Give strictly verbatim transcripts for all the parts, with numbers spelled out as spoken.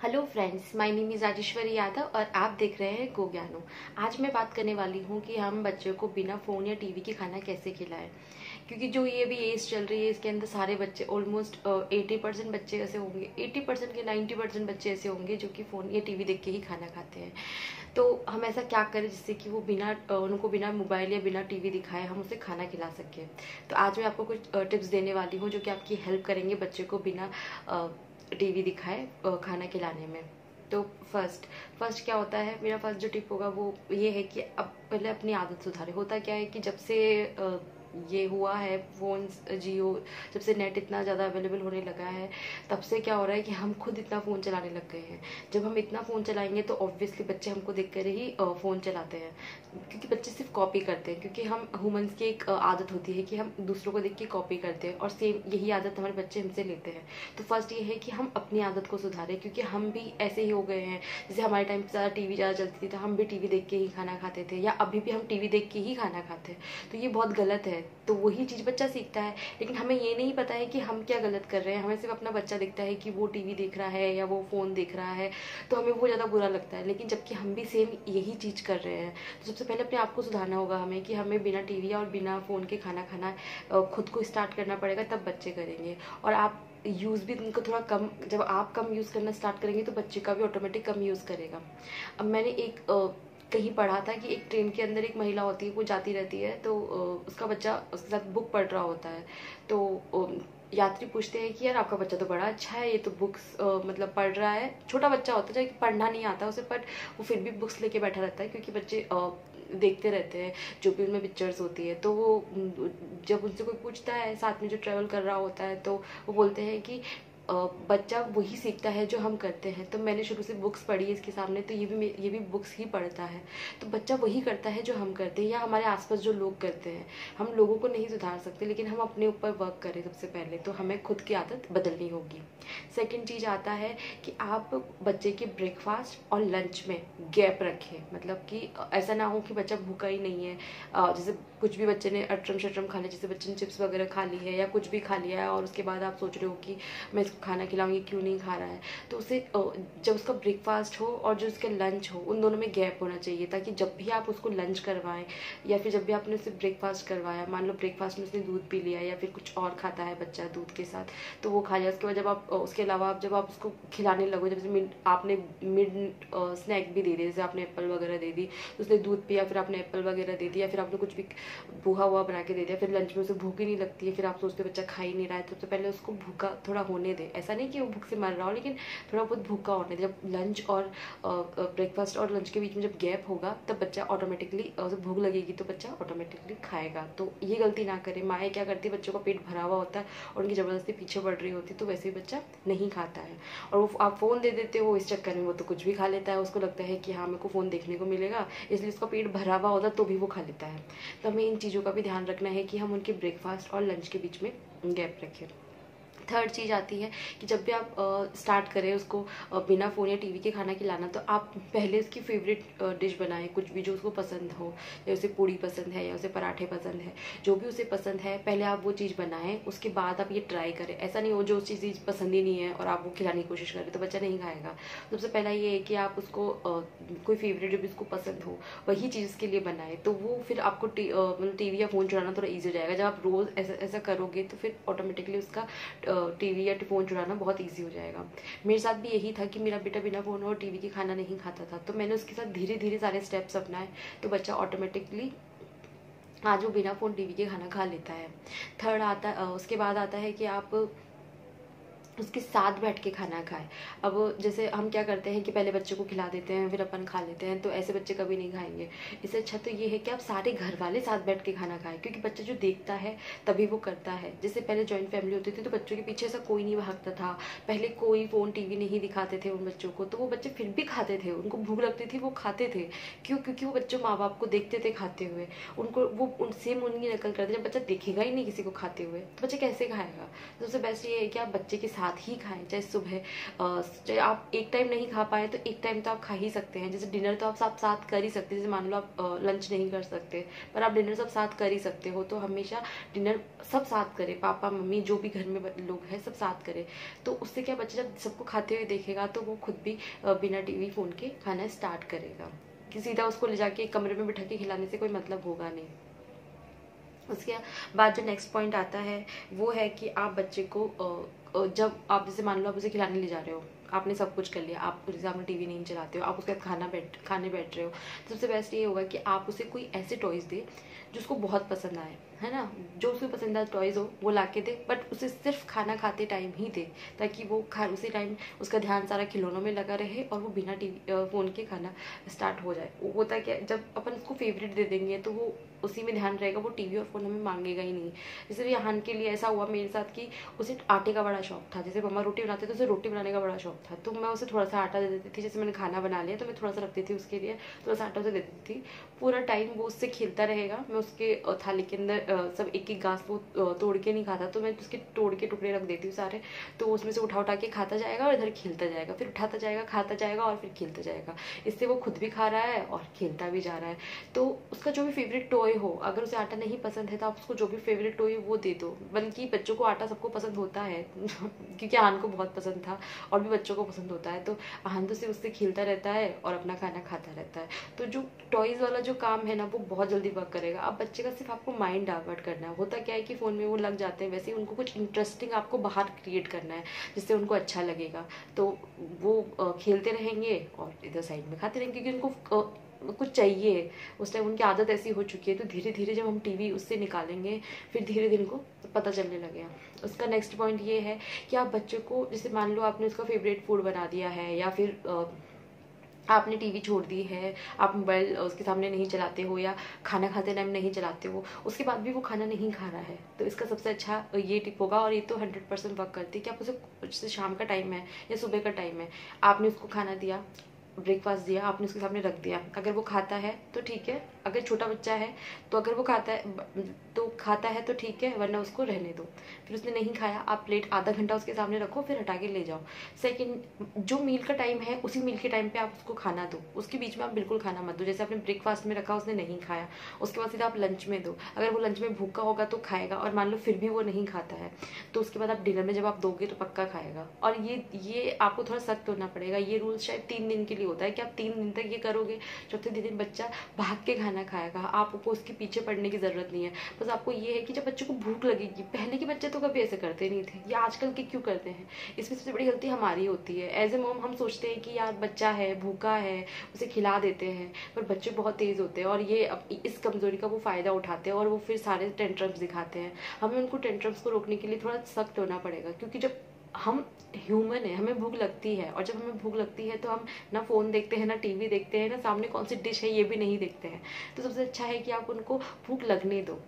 Hello friends, my name is Rajeshwari Yadav और आप देख रहे हैं गो ज्ञानो। आज मैं बात करने वाली हूँ कि हम बच्चों को बिना फ़ोन या टीवी के खाना कैसे खिलाएं। क्योंकि जो ये भी एज चल रही है इसके अंदर सारे बच्चे ऑलमोस्ट एटी परसेंट बच्चे ऐसे होंगे, एटी परसेंट के नाइन्टी परसेंट बच्चे ऐसे होंगे जो कि फ़ोन या टीवी देख के ही खाना खाते हैं। तो हम ऐसा क्या करें जिससे कि वो बिना अ, उनको बिना मोबाइल या बिना टीवी दिखाए हम उसे खाना खिला सकें। तो आज मैं आपको कुछ टिप्स देने वाली हूँ जो कि आपकी हेल्प करेंगे बच्चे को बिना टीवी दिखाए अ, खाना खिलाने में। तो फर्स्ट फर्स्ट क्या होता है, मेरा फर्स्ट जो टिप होगा वो ये है कि अब पहले अपनी आदत सुधारे। होता क्या है कि जब से अ, ये हुआ है फोन, जियो, जब से नेट इतना ज़्यादा अवेलेबल होने लगा है तब से क्या हो रहा है कि हम खुद इतना फ़ोन चलाने लग गए हैं। जब हम इतना फ़ोन चलाएंगे तो ऑब्वियसली बच्चे हमको देख कर ही फ़ोन चलाते हैं, क्योंकि बच्चे सिर्फ कॉपी करते हैं। क्योंकि हम ह्यूमंस की एक अ, आदत होती है कि हम दूसरों को देख के कॉपी करते हैं और सेम यही आदत हमारे बच्चे हमसे लेते हैं। तो फर्स्ट ये है कि हम अपनी आदत को सुधारें, क्योंकि हम भी ऐसे ही हो गए हैं। जैसे हमारे टाइम पे ज़्यादा टीवी ज़्यादा चलती थी तो हम भी टीवी देख के ही खाना खाते थे, या अभी भी हम टीवी देख के ही खाना खाते हैं। तो ये बहुत गलत है। तो वही चीज़ बच्चा सीखता है, लेकिन हमें ये नहीं पता है कि हम क्या गलत कर रहे हैं। हमें सिर्फ अपना बच्चा दिखता है कि वो टीवी देख रहा है या वो फ़ोन देख रहा है, तो हमें वो ज़्यादा बुरा लगता है। लेकिन जबकि हम भी सेम यही चीज़ कर रहे हैं। तो सबसे पहले अपने आप को सुधारना होगा हमें कि हमें बिना टीवी और बिना फ़ोन के खाना खाना अ, खुद को स्टार्ट करना पड़ेगा, तब बच्चे करेंगे। और आप यूज़ भी उनको थोड़ा कम, जब आप कम यूज़ करना स्टार्ट करेंगे तो बच्चे का भी ऑटोमेटिक कम यूज़ करेगा। अब मैंने एक अ, कहीं पढ़ा था कि एक ट्रेन के अंदर एक महिला होती है, वो जाती रहती है, तो अ, उसका बच्चा उसके साथ बुक पढ़ रहा होता है। तो अ, यात्री पूछते हैं कि यार आपका बच्चा तो बड़ा अच्छा है, ये तो बुक्स मतलब पढ़ रहा है। छोटा बच्चा होता है, पढ़ना नहीं आता उसे, बट वो फिर भी बुक्स लेके बैठा रहता है, क्योंकि बच्चे अ, देखते रहते हैं जो भी उनमें पिक्चर्स होती है। तो वो जब उनसे कोई पूछता है साथ में जो ट्रैवल कर रहा होता है, तो वो बोलते हैं कि अ, बच्चा वही सीखता है जो हम करते हैं। तो मैंने शुरू से बुक्स पढ़ी है इसके सामने, तो ये भी मे- ये भी बुक्स ही पढ़ता है। तो बच्चा वही करता है जो हम करते हैं या हमारे आसपास जो लोग करते हैं। हम लोगों को नहीं सुधार सकते, लेकिन हम अपने ऊपर वर्क करें सबसे पहले। तो हमें खुद की आदत बदलनी होगी। सेकंड चीज़ आता है कि आप बच्चे के ब्रेकफास्ट और लंच में गैप रखें। मतलब कि ऐसा ना हो कि बच्चा भूखा ही नहीं है, अ, जैसे कुछ भी बच्चे ने अटरम शटरम खा लिया, जैसे बच्चे ने चिप्स वगैरह खा ली है या कुछ भी खा लिया है, और उसके बाद आप सोच रहे हो कि मैं इसको खाना खिलाऊंगी, क्यों नहीं खा रहा है। तो उसे अ, जब उसका ब्रेकफास्ट हो और जो उसके लंच हो, उन दोनों में गैप होना चाहिए, ताकि जब भी आप उसको लंच करवाएं या फिर जब भी आपने उसे ब्रेकफास्ट करवाया, मान लो ब्रेकफास्ट में उसने दूध पी लिया या फिर कुछ और खाता है बच्चा दूध के साथ, तो वो खा लिया। उसके बाद जब आप अ, उसके अलावा आप जब आप उसको खिलाने लगो, जब से मिड आपने मिड स्नैक भी दे दिया, जैसे आपने एप्पल वगैरह दे दी, तो उसने दूध पिया, फिर आपने एप्पल वगैरह दे दिया, फिर आपने कुछ भी भूखा हुआ बना के दे दिया, फिर लंच में उसे भूख ही नहीं लगती है, फिर आप सोचते बच्चा खा ही नहीं रहा है। तो सबसे पहले उसको भूखा थोड़ा होने दे। ऐसा नहीं कि वो भूख से मर रहा हो, लेकिन थोड़ा बहुत भूखा होने दे। जब लंच और ब्रेकफास्ट और लंच के बीच में जब गैप होगा, तब बच्चा ऑटोमेटिकली, उसे भूख लगेगी तो बच्चा ऑटोमेटिकली खाएगा। तो ये गलती ना करें। माएँ क्या करती है, बच्चों का पेट भरा हुआ होता है और उनकी ज़बरदस्ती पीछे पड़ रही होती है, तो वैसे ही बच्चा नहीं खाता है। और वो आप फ़ोन दे देते हो, इस चक्कर में वो तो कुछ भी खा लेता है। उसको लगता है कि हाँ मेरे को फ़ोन देखने को मिलेगा, इसलिए उसका पेट भरा हुआ होता है तो भी वो खा लेता है। तो हमें इन चीज़ों का भी ध्यान रखना है कि हम उनके ब्रेकफास्ट और लंच के बीच में गैप रखें। थर्ड चीज़ आती है कि जब भी आप स्टार्ट करें उसको अ, बिना फ़ोन या टीवी के खाना खिलाना, तो आप पहले उसकी फेवरेट डिश बनाएं, कुछ भी जो उसको पसंद हो। या उसे पूड़ी पसंद है या उसे पराठे पसंद है, जो भी उसे पसंद है पहले आप वो चीज़ बनाएं, उसके बाद आप ये ट्राई करें। ऐसा नहीं हो जो उस चीज़ पसंद ही नहीं है और आप वो खिलाने की कोशिश करें, तो बच्चा नहीं खाएगा। सबसे पहला ये है कि आप उसको अ, कोई फेवरेट जो भी उसको पसंद हो वही चीज़ उसके लिए बनाए, तो वो फिर आपको टी, अ, मतलब टीवी या फ़ोन चलाना थोड़ा ईजी हो जाएगा। जब आप रोज़ ऐसा ऐसा करोगे तो फिर ऑटोमेटिकली उसका टीवी या फ़ोन चलाना बहुत इजी हो जाएगा। मेरे साथ भी यही था कि मेरा बेटा बिना फ़ोन और टीवी के खाना नहीं खाता था, तो मैंने उसके साथ धीरे धीरे सारे स्टेप्स अपनाए, तो बच्चा ऑटोमेटिकली आज वो बिना फ़ोन टीवी के खाना खा लेता है। थर्ड आता अ, उसके बाद आता है कि आप उसके साथ बैठ के खाना खाए। अब जैसे हम क्या करते हैं कि पहले बच्चे को खिला देते हैं फिर अपन खा लेते हैं, तो ऐसे बच्चे कभी नहीं खाएंगे। इससे अच्छा तो ये है कि आप सारे घर वाले साथ बैठ के खाना खाएं, क्योंकि बच्चा जो देखता है तभी वो करता है। जैसे पहले जॉइंट फैमिली होती थी तो बच्चों के पीछे ऐसा कोई नहीं भागता था, पहले कोई फ़ोन टीवी नहीं दिखाते थे उन बच्चों को, तो वो बच्चे फिर भी खाते थे, उनको भूख लगती थी वो खाते थे। क्यों? क्योंकि वो बच्चों माँ बाप को देखते थे खाते हुए, उनको वो उन सेम उनकी नकल करते। जब बच्चा देखेगा ही नहीं किसी को खाते हुए तो बच्चा कैसे खाएगा? तो सबसे बेस्ट ये है कि आप बच्चे के साथ साथ ही खाएं, चाहे सुबह चाहे आप एक टाइम नहीं खा पाए तो एक टाइम तो आप खा ही सकते हैं। जैसे डिनर तो आप सब साथ कर ही सकते हैं, जैसे मान लो आप लंच नहीं कर सकते पर आप डिनर सब साथ कर ही सकते हो, तो हमेशा डिनर सब साथ करें, पापा मम्मी जो भी घर में लोग हैं सब साथ करें। तो उससे क्या बच्चा जब सबको खाते हुए देखेगा तो वो खुद भी बिना टीवी फोन के खाना स्टार्ट करेगा, कि सीधा उसको ले जाके एक कमरे में बिठा के खिलाने से कोई मतलब होगा नहीं। उसके बाद जो नेक्स्ट पॉइंट आता है वो है कि आप बच्चे को जब आप जैसे मान लो आप उसे खिलाने ले जा रहे हो, आपने सब कुछ कर लिया, आप जैसे आपने टीवी नहीं चलाते हो, आप उसके साथ खाना बैठ खाने बैठ रहे हो, तो सबसे बेस्ट ये होगा कि आप उसे कोई ऐसे टॉयज दे जो उसको बहुत पसंद आए, है ना, जो उसको पसंदीदा टॉयज हो वो ला के दे, बट उसे सिर्फ खाना खाते टाइम ही दे, ताकि वो खा उसी टाइम उसका ध्यान सारा खिलौनों में लगा रहे और वो बिना टीवी फोन के खाना स्टार्ट हो जाए। वो होता है कि जब अपन उसको फेवरेट दे देंगे तो वो उसी में ध्यान रहेगा, वो टीवी और फोन हमें मांगेगा ही नहीं। जैसे यहाँ के लिए ऐसा हुआ मेरे साथ कि उसे आटे का बड़ा शौक था, जैसे मम्मा रोटी बनाते तो उसे रोटी बनाने का बड़ा शौक था, तो मैं उसे थोड़ा सा आटा दे देती थी। जैसे मैंने खाना बना लिया तो मैं थोड़ा सा रखती थी उसके लिए, थोड़ा सा आटा उसे दे देती थी, पूरा टाइम वो उससे खेलता रहेगा। मैं उसके थाली के अंदर सब एक एक घास वो तोड़ के नहीं खाता, तो मैं उसके तोड़ के टुकड़े रख देती हूँ सारे, तो उसमें से उठा उठा के खाता जाएगा और इधर खेलता जाएगा, फिर उठाता जाएगा खाता जाएगा और फिर खेलता जाएगा। इससे वो खुद भी खा रहा है और खेलता भी जा रहा है। तो उसका जो भी फेवरेट टॉय हो, अगर उसे आटा नहीं पसंद है तो आप उसको जो भी फेवरेट टॉय वो दे दो। बल्कि बच्चों को आटा सबको पसंद होता है क्योंकि आहान को बहुत पसंद था और भी बच्चों को पसंद होता है, तो आहान तो सिर्फ उससे खेलता रहता है और अपना खाना खाता रहता है। तो जो टॉयज वाला जो काम है ना वो बहुत जल्दी वर्क करेगा। अब बच्चे का सिर्फ आपको माइंड डाइवर्ट करना है। होता क्या है कि फोन में वो लग जाते हैं, वैसे ही उनको कुछ इंटरेस्टिंग आपको बाहर क्रिएट करना है जिससे उनको अच्छा लगेगा, तो वो खेलते रहेंगे और इधर साइड में खाते रहेंगे, क्योंकि उनको कुछ चाहिए उस टाइम, उनकी आदत ऐसी हो चुकी है। तो धीरे धीरे जब हम टीवी उससे निकालेंगे फिर धीरे धीरे उनको पता चलने लगेगा। उसका नेक्स्ट पॉइंट ये है कि आप बच्चे को, जैसे मान लो आपने उसका फेवरेट फूड बना दिया है या फिर आपने टीवी छोड़ दी है, आप मोबाइल उसके सामने नहीं चलाते हो या खाना खाते टाइम नहीं चलाते हो, उसके बाद भी वो खाना नहीं खा रहा है, तो इसका सबसे अच्छा ये टिप होगा और ये तो हंड्रेड परसेंट वर्क करती है कि आप उसे, जैसे शाम का टाइम है या सुबह का टाइम है, आपने उसको खाना दिया, ब्रेकफास्ट दिया, आपने उसके सामने रख दिया, अगर वो खाता है तो ठीक है, अगर छोटा बच्चा है तो अगर वो खाता है तो खाता है तो ठीक है, वरना उसको रहने दो। फिर उसने नहीं खाया, आप प्लेट आधा घंटा उसके सामने रखो, फिर हटा के ले जाओ। सेकंड, जो मील का टाइम है उसी मील के टाइम पे आप उसको खाना दो, उसके बीच में आप बिल्कुल खाना मत दो। जैसे आपने ब्रेकफास्ट में रखा, उसने नहीं खाया, उसके बाद सीधा आप लंच में दो, अगर वो लंच में भूखा होगा तो खाएगा, और मान लो फिर भी वो नहीं खाता है तो उसके बाद आप डिनर में जब आप दोगे तो पक्का खाएगा। और ये ये आपको थोड़ा सख्त होना पड़ेगा। ये रूल शायद तीन दिन के लिए होता है कि आप तीन दिन तक ये करोगे, चौथे दिन बच्चा भाग के खाना खाएगा, आपको उसके पीछे पड़ने की जरूरत नहीं है। बस आपको ये है कि जब बच्चे को भूख लगेगी, पहले के बच्चे तो कभी ऐसे करते नहीं थे, या आजकल के क्यों करते हैं, इसमें सबसे बड़ी गलती हमारी होती है। एज ए मॉम हम सोचते हैं कि यार बच्चा है, भूखा है, उसे खिला देते हैं, पर बच्चे बहुत तेज होते हैं और ये इस कमजोरी का वो फायदा उठाते हैं और वो फिर सारे टेंट्रम्स दिखाते हैं। हमें उनको टेंट्रम्स को रोकने के लिए थोड़ा सख्त होना पड़ेगा, क्योंकि जब हम ह्यूमन है, हमें भूख लगती है, और जब हमें भूख लगती है तो हम ना फोन देखते हैं, ना टीवी देखते हैं, ना सामने कौन सी डिश है ये भी नहीं देखते हैं। तो सबसे अच्छा है कि आप उनको भूख लगने दो।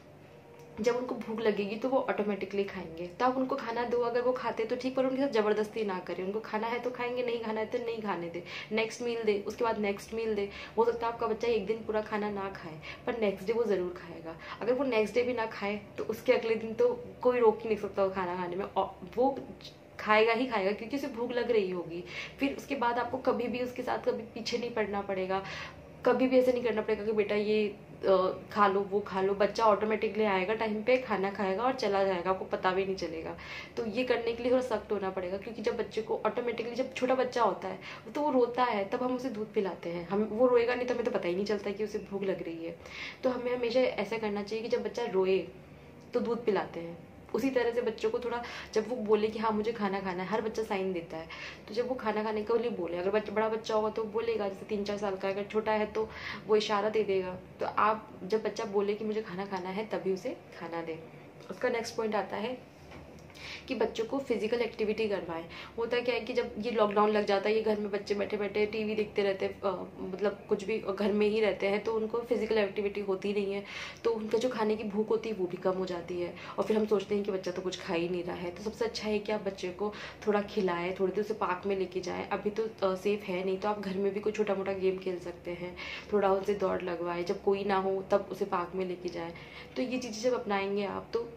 जब उनको भूख लगेगी तो वो ऑटोमेटिकली खाएंगे, तो आप उनको खाना दो, अगर वो खाते तो ठीक, पर उनके साथ जबरदस्ती ना करें। उनको खाना है तो खाएंगे, नहीं खाना है तो नहीं खाने दे। नेक्स्ट मील दे, उसके बाद नेक्स्ट मील दे। हो सकता है आपका बच्चा एक दिन पूरा खाना ना खाए, पर नेक्स्ट डे वो जरूर खाएगा। अगर वो नेक्स्ट डे भी ना खाए तो उसके अगले दिन तो कोई रोक ही नहीं सकता वो खाना खाने में, और वो खाएगा ही खाएगा क्योंकि उसे भूख लग रही होगी। फिर उसके बाद आपको कभी भी उसके साथ कभी पीछे नहीं पड़ना पड़ेगा, कभी भी ऐसे नहीं करना पड़ेगा कि बेटा ये आ, खा लो वो खा लो। बच्चा ऑटोमेटिकली आएगा, टाइम पे खाना खाएगा और चला जाएगा, आपको पता भी नहीं चलेगा। तो ये करने के लिए थोड़ा सख्त होना पड़ेगा, क्योंकि जब बच्चे को ऑटोमेटिकली, जब छोटा बच्चा होता है तो वो रोता है, तब हम उसे दूध पिलाते हैं। हम वो रोएगा नहीं तो हमें तो पता ही नहीं चलता कि उसे भूख लग रही है। तो हमें हमेशा ऐसा करना चाहिए कि जब बच्चा रोए तो दूध पिलाते हैं। उसी तरह से बच्चों को थोड़ा, जब वो बोले कि हाँ मुझे खाना खाना है, हर बच्चा साइन देता है, तो जब वो खाना खाने के लिए बोले, अगर बच्चा बड़ा बच्चा होगा तो बोलेगा, जैसे तीन चार साल का, अगर छोटा है तो वो इशारा दे देगा। तो आप जब बच्चा बोले कि मुझे खाना खाना है तभी उसे खाना दें। उसका नेक्स्ट पॉइंट आता है कि बच्चों को फिजिकल एक्टिविटी करवाएं। होता क्या है कि जब ये लॉकडाउन लग जाता है, ये घर में बच्चे बैठे बैठे टीवी देखते रहते हैं, मतलब कुछ भी घर में ही रहते हैं, तो उनको फिजिकल एक्टिविटी होती नहीं है, तो उनका जो खाने की भूख होती है वो भी कम हो जाती है, और फिर हम सोचते हैं कि बच्चा तो कुछ खा ही नहीं रहा है। तो सबसे अच्छा है कि आप बच्चे को थोड़ा खिलाएं, थोड़ी देर उसे पार्क में लेके जाएं। अभी तो सेफ है नहीं, तो आप घर में भी कोई छोटा मोटा गेम खेल सकते हैं, थोड़ा उनसे दौड़ लगवाएं, जब कोई ना हो तब उसे पार्क में लेके जाएं। तो ये चीज़ें जब अपनाएंगे आप, तो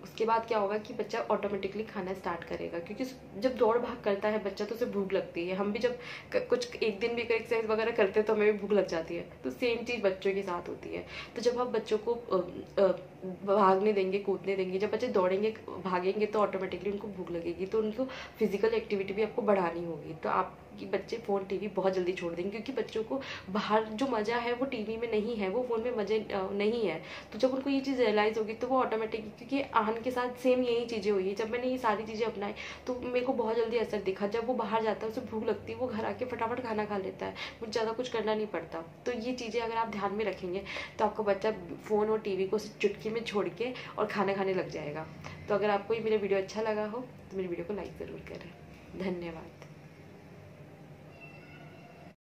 उसके बाद क्या होगा कि बच्चा ऑटोमेटिकली खाना स्टार्ट करेगा, क्योंकि जब दौड़ भाग करता है बच्चा तो उसे भूख लगती है। हम भी जब कुछ एक दिन भी एक्सरसाइज वगैरह करते हैं तो हमें भी भूख लग जाती है, तो सेम चीज़ बच्चों के साथ होती है। तो जब आप बच्चों को भागने देंगे, कूदने देंगे, जब बच्चे दौड़ेंगे भागेंगे तो ऑटोमेटिकली उनको भूख लगेगी, तो उनको फिजिकल एक्टिविटी भी आपको बढ़ानी होगी। तो आपकी बच्चे फ़ोन टीवी बहुत जल्दी छोड़ देंगे, क्योंकि बच्चों को बाहर जो मज़ा है वो टीवी में नहीं है, वो फ़ोन में मज़े नहीं है। तो जब उनको ये चीज़ रियलाइज़ होगी तो वो ऑटोमेटिकली, क्योंकि आहन के साथ सेम यही चीज़ें हुई है, जब मैंने ये सारी चीज़ें अपनाई तो मेरे को बहुत जल्दी असर दिखा। जब वो बाहर जाता है उसे भूख लगती है, वो घर आके फटाफट खाना खा लेता है, मुझे ज़्यादा कुछ करना नहीं पड़ता। तो ये चीज़ें अगर आप ध्यान में रखेंगे तो आपका बच्चा फ़ोन और टीवी को चुटकी में छोड़ के और खाना खाने लग जाएगा। तो अगर आपको ये मेरा वीडियो अच्छा लगा हो तो मेरी वीडियो को लाइक ज़रूर करें। धन्यवाद।